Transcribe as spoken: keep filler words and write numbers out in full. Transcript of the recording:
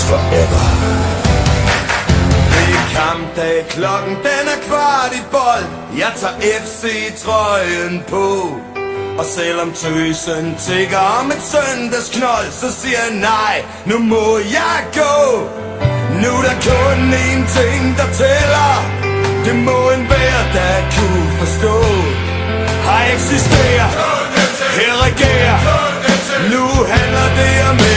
forever. Det er kampdag, klokken den er kvart i bold. Jeg tager F C-trøjen på. Og selvom tøsen tigger om et søndagsknold, så siger jeg nej, nu må jeg gå. Nu er der kun én ting, der tæller. Det må enhver, der kunne forstå. Har eksisteret, her regerer. Nu handler det om